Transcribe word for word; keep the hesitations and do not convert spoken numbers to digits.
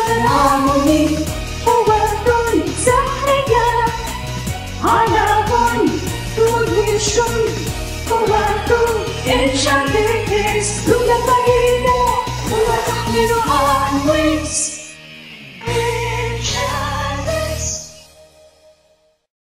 كلامي هو دون سحرية على غن تدهش هو دون Enchantix دولة فريدة هو تحمل عن وينكس